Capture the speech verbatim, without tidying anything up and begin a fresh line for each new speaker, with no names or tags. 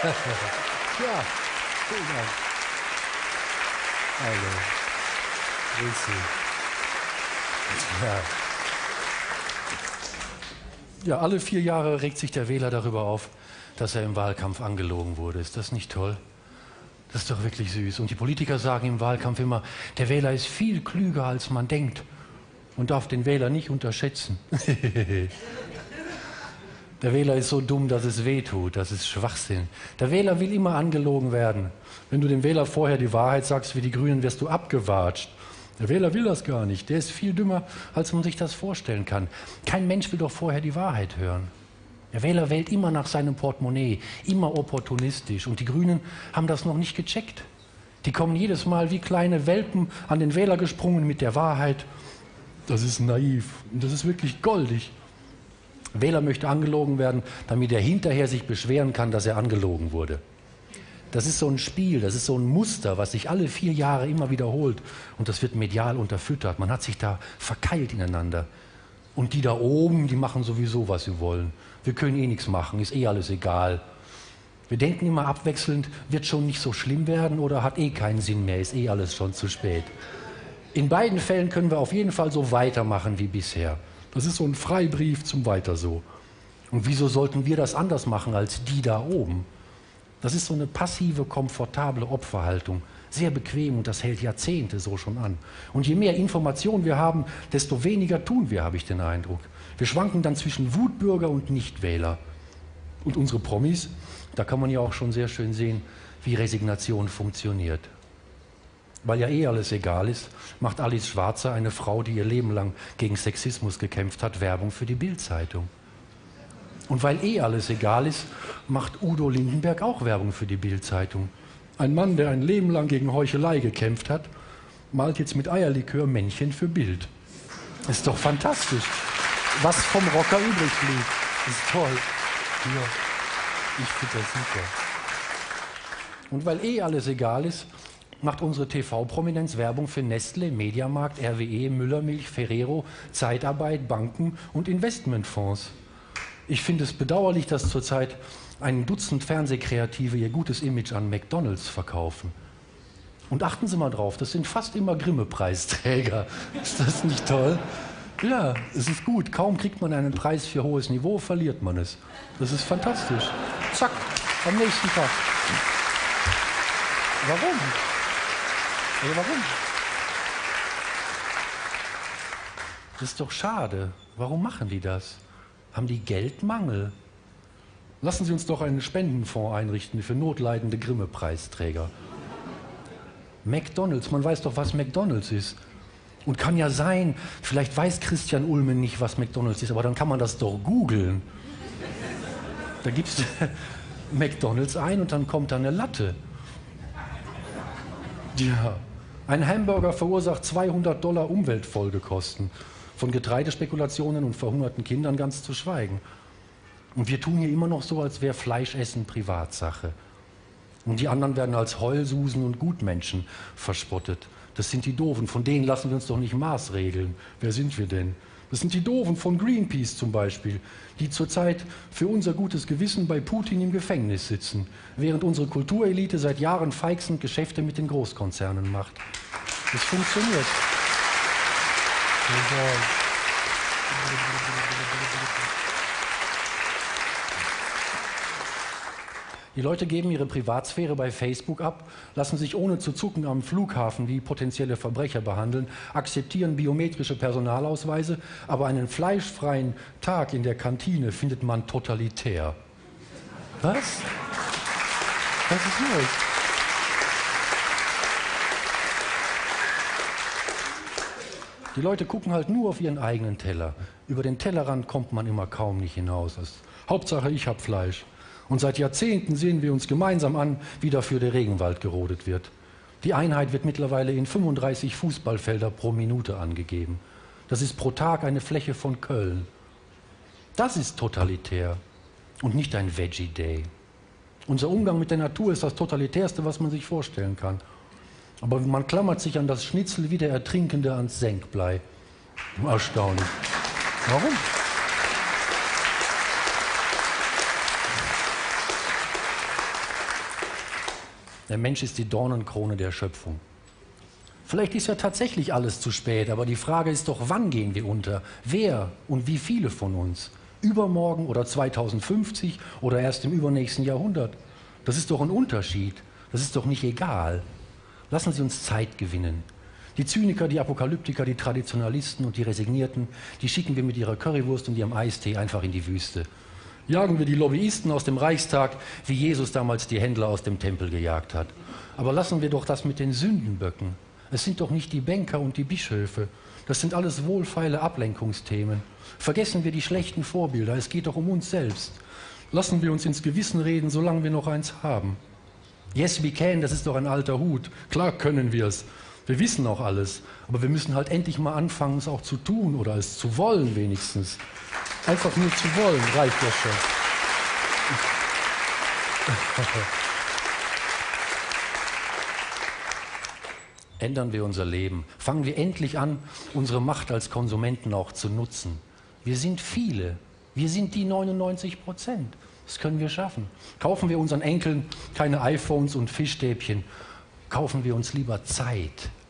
Ja, vielen Dank. Hallo. Grüß Sie. Ja. Ja, alle vier Jahre regt sich der Wähler darüber auf, dass er im Wahlkampf angelogen wurde. Ist das nicht toll? Das ist doch wirklich süß. Und die Politiker sagen im Wahlkampf immer, der Wähler ist viel klüger, als man denkt. Und darf den Wähler nicht unterschätzen. Der Wähler ist so dumm, dass es weh tut. Das ist Schwachsinn. Der Wähler will immer angelogen werden. Wenn du dem Wähler vorher die Wahrheit sagst wie die Grünen, wirst du abgewatscht. Der Wähler will das gar nicht. Der ist viel dümmer, als man sich das vorstellen kann. Kein Mensch will doch vorher die Wahrheit hören. Der Wähler wählt immer nach seinem Portemonnaie, immer opportunistisch. Und die Grünen haben das noch nicht gecheckt. Die kommen jedes Mal wie kleine Welpen an den Wähler gesprungen mit der Wahrheit. Das ist naiv und das ist wirklich goldig. Der Wähler möchte angelogen werden, damit er hinterher sich beschweren kann, dass er angelogen wurde. Das ist so ein Spiel, das ist so ein Muster, was sich alle vier Jahre immer wiederholt. Und das wird medial unterfüttert. Man hat sich da verkeilt ineinander. Und die da oben, die machen sowieso, was sie wollen. Wir können eh nichts machen, ist eh alles egal. Wir denken immer abwechselnd, wird schon nicht so schlimm werden oder hat eh keinen Sinn mehr, ist eh alles schon zu spät. In beiden Fällen können wir auf jeden Fall so weitermachen wie bisher. Das ist so ein Freibrief zum Weiter so. Und wieso sollten wir das anders machen als die da oben? Das ist so eine passive, komfortable Opferhaltung. Sehr bequem und das hält Jahrzehnte so schon an. Und je mehr Informationen wir haben, desto weniger tun wir, habe ich den Eindruck. Wir schwanken dann zwischen Wutbürger und Nichtwähler. Und unsere Promis, da kann man ja auch schon sehr schön sehen, wie Resignation funktioniert. Weil ja eh alles egal ist, macht Alice Schwarzer, eine Frau, die ihr Leben lang gegen Sexismus gekämpft hat, Werbung für die Bild-Zeitung. Und weil eh alles egal ist, macht Udo Lindenberg auch Werbung für die Bild-Zeitung. Ein Mann, der ein Leben lang gegen Heuchelei gekämpft hat, malt jetzt mit Eierlikör Männchen für Bild. Ist doch fantastisch. Was vom Rocker übrig blieb. Ist toll. Ja, ich finde das super. Und weil eh alles egal ist, macht unsere T V-Prominenz Werbung für Nestle, Mediamarkt, R W E, Müllermilch, Ferrero, Zeitarbeit, Banken und Investmentfonds. Ich finde es bedauerlich, dass zurzeit ein Dutzend Fernsehkreative ihr gutes Image an McDonald's verkaufen. Und achten Sie mal drauf, das sind fast immer Grimme-Preisträger. Ist das nicht toll? Ja, es ist gut. Kaum kriegt man einen Preis für hohes Niveau, verliert man es. Das ist fantastisch. Zack, am nächsten Tag. Warum? Also warum? Das ist doch schade. Warum machen die das? Haben die Geldmangel? Lassen Sie uns doch einen Spendenfonds einrichten für notleidende Grimme-Preisträger. McDonald's, man weiß doch, was McDonald's ist. Und kann ja sein, vielleicht weiß Christian Ulmen nicht, was McDonald's ist, aber dann kann man das doch googeln. Da gibst du McDonald's ein und dann kommt da eine Latte. Ja, ein Hamburger verursacht zweihundert Dollar Umweltfolgekosten. Von Getreidespekulationen und verhungerten Kindern ganz zu schweigen. Und wir tun hier immer noch so, als wäre Fleischessen Privatsache. Und die anderen werden als Heulsusen und Gutmenschen verspottet. Das sind die Doofen, von denen lassen wir uns doch nicht maßregeln. Wer sind wir denn? Das sind die Doofen von Greenpeace zum Beispiel, die zurzeit für unser gutes Gewissen bei Putin im Gefängnis sitzen, während unsere Kulturelite seit Jahren feixend Geschäfte mit den Großkonzernen macht. Das funktioniert. Die Leute geben ihre Privatsphäre bei Facebook ab, lassen sich ohne zu zucken am Flughafen wie potenzielle Verbrecher behandeln, akzeptieren biometrische Personalausweise, aber einen fleischfreien Tag in der Kantine findet man totalitär. Was? Was ist los? Die Leute gucken halt nur auf ihren eigenen Teller. Über den Tellerrand kommt man immer kaum nicht hinaus. Das Hauptsache, ich hab Fleisch. Und seit Jahrzehnten sehen wir uns gemeinsam an, wie dafür der Regenwald gerodet wird. Die Einheit wird mittlerweile in fünfunddreißig Fußballfelder pro Minute angegeben. Das ist pro Tag eine Fläche von Köln. Das ist totalitär und nicht ein Veggie Day. Unser Umgang mit der Natur ist das Totalitärste, was man sich vorstellen kann. Aber man klammert sich an das Schnitzel wie der Ertrinkende ans Senkblei. Erstaunlich. Warum? Der Mensch ist die Dornenkrone der Schöpfung. Vielleicht ist ja tatsächlich alles zu spät, aber die Frage ist doch, wann gehen wir unter? Wer und wie viele von uns? Übermorgen oder zweitausendfünfzig oder erst im übernächsten Jahrhundert? Das ist doch ein Unterschied. Das ist doch nicht egal. Lassen Sie uns Zeit gewinnen. Die Zyniker, die Apokalyptiker, die Traditionalisten und die Resignierten, die schicken wir mit ihrer Currywurst und ihrem Eistee einfach in die Wüste. Jagen wir die Lobbyisten aus dem Reichstag, wie Jesus damals die Händler aus dem Tempel gejagt hat. Aber lassen wir doch das mit den Sündenböcken. Es sind doch nicht die Banker und die Bischöfe. Das sind alles wohlfeile Ablenkungsthemen. Vergessen wir die schlechten Vorbilder. Es geht doch um uns selbst. Lassen wir uns ins Gewissen reden, solange wir noch eins haben. Yes, we can, das ist doch ein alter Hut. Klar können wir es. Wir wissen auch alles. Aber wir müssen halt endlich mal anfangen, es auch zu tun oder es zu wollen wenigstens. Einfach nur zu wollen, reicht ja schon. Ändern wir unser Leben. Fangen wir endlich an, unsere Macht als Konsumenten auch zu nutzen. Wir sind viele. Wir sind die neunundneunzig Prozent. Das können wir schaffen. Kaufen wir unseren Enkeln keine iPhones und Fischstäbchen. Kaufen wir uns lieber Zeit.